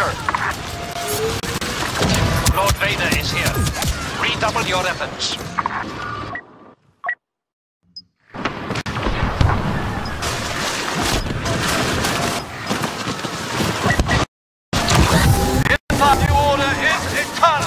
Skywalker! Lord Vader is here. Redouble your efforts. The new order is eternal!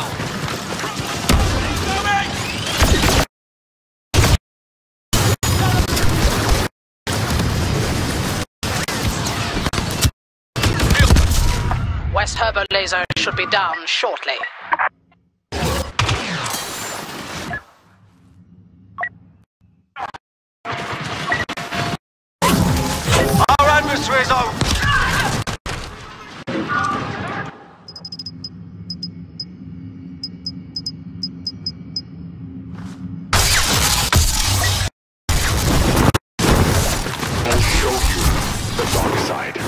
West Turbo laser should be down shortly. Our adversary is over! I'll show you the dark side.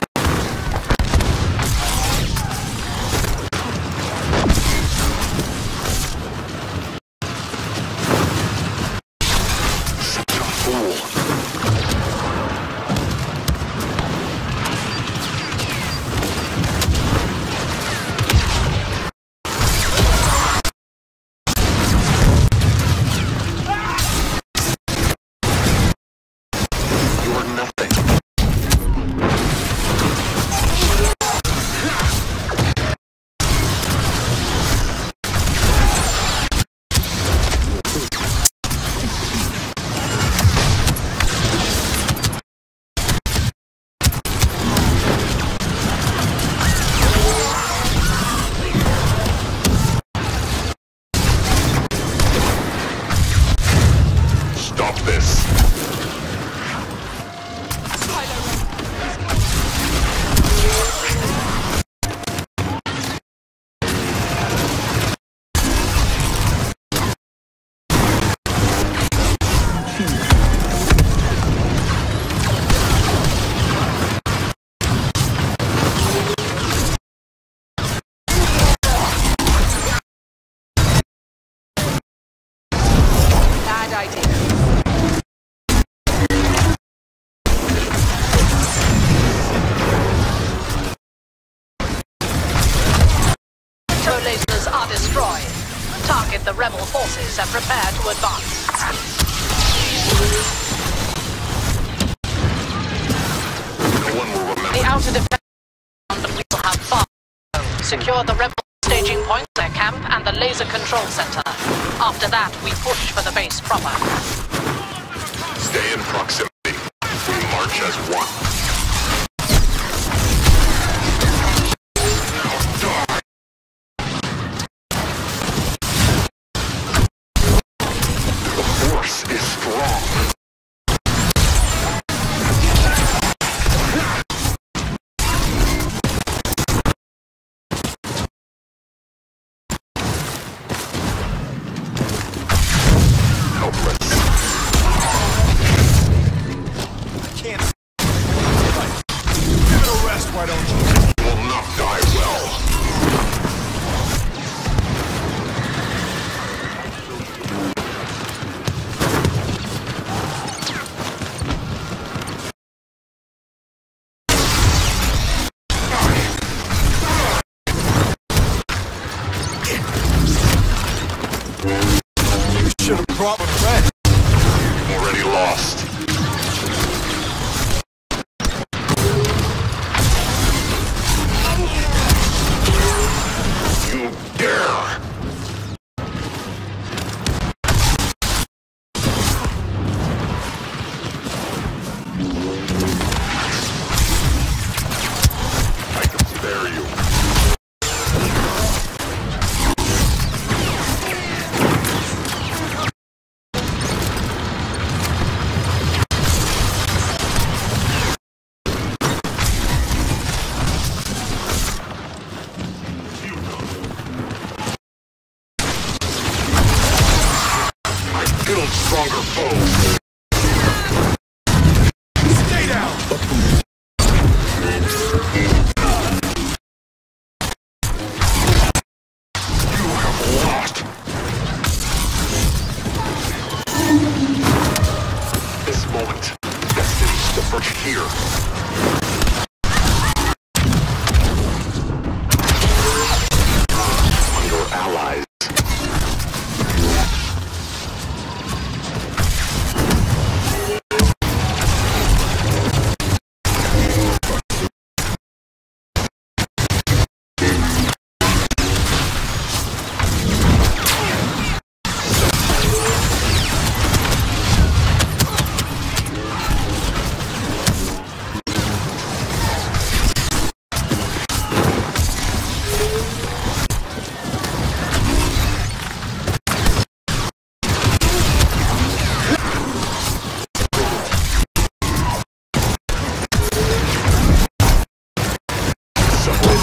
Lasers are destroyed. Target the rebel forces and prepare to advance. No one will remember. The outer defense will have fire. Secure the rebel staging points, their camp, and the laser control center. After that, we push for the base proper. Stay in proximity. We march as one. Is strong. Helpless. Can't. Give it a rest, why don't you? Will not die well. Should have brought a friend. Already lost. You dare! I can spare you. Build stronger foes. Stay down! You have lost. This moment, destinies diverge here.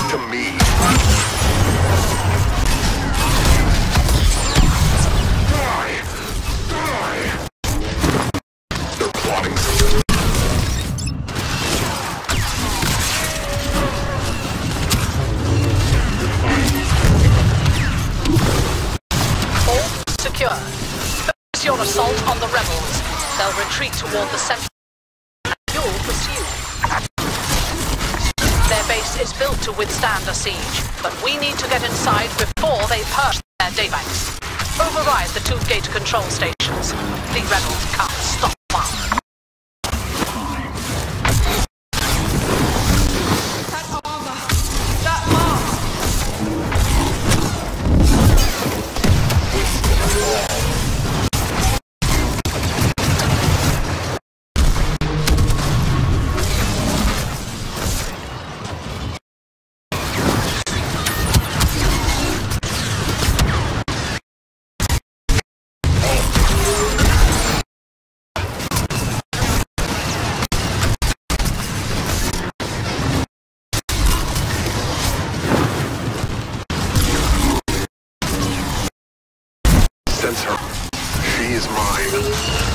to me. Die! Die! They're plotting something. All secure. Focus your assault on the rebels. They'll retreat toward the center, and you'll pursue. Their base is built to withstand a siege, but we need to get inside before they purge their daybanks. Override the two gate control stations. The rebels can't stop us. Sense her. She is mine.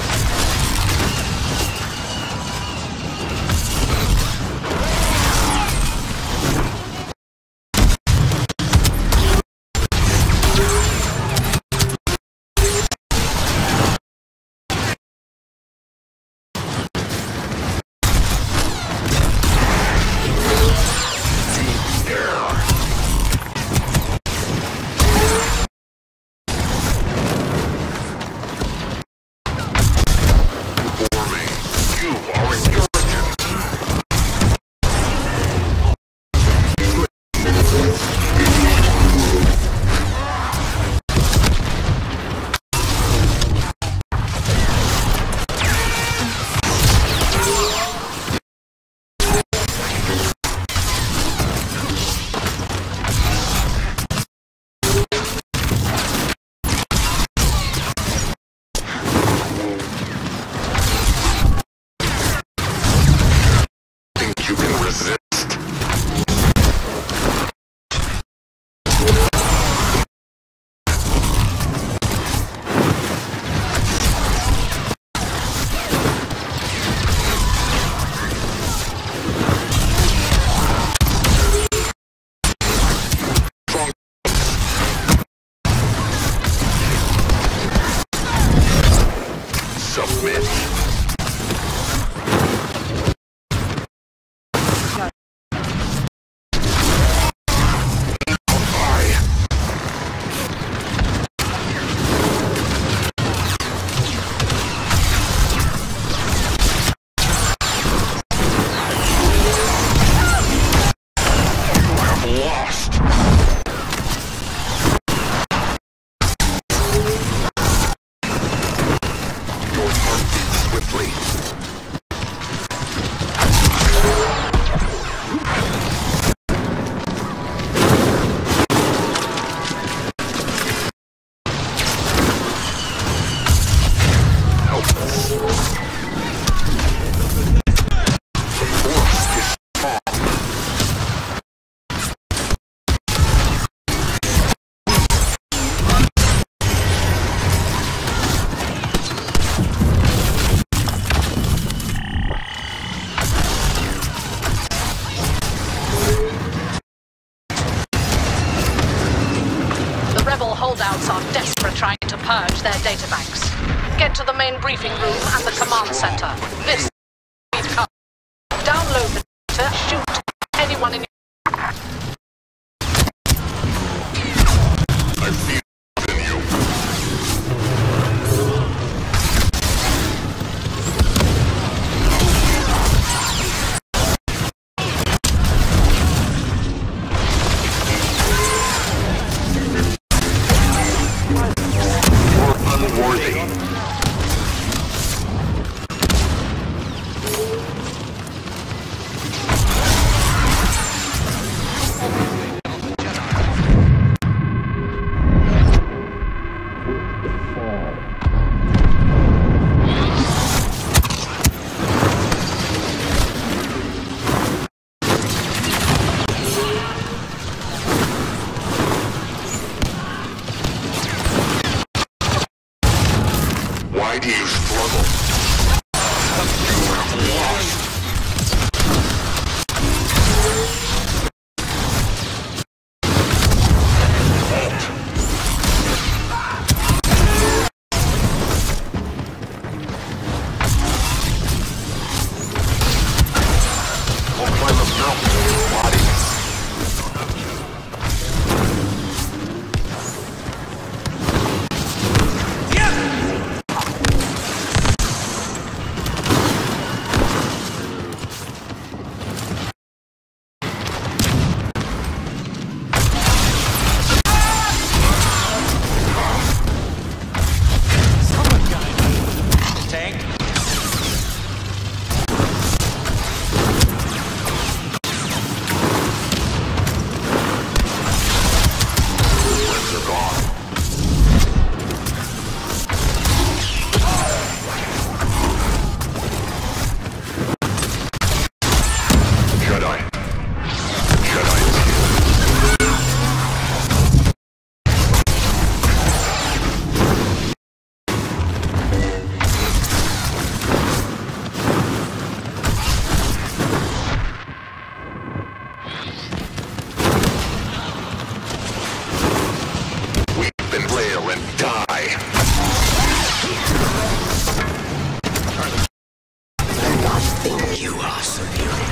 Holdouts are desperate trying to purge their databanks. Get to the main briefing room and the command center. This we've come. Download the data, shoot anyone in your... I feel it in you. You're unworthy. Jedi. Jedi is here. And die. I think you are superior.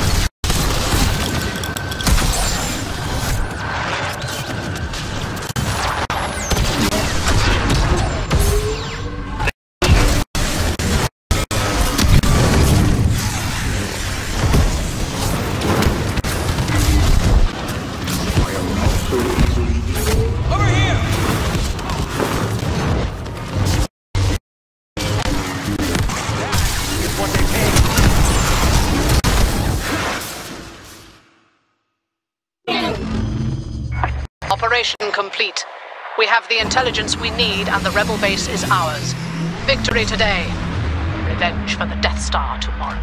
Operation complete. We have the intelligence we need and the rebel base is ours. Victory today. Revenge for the Death Star tomorrow.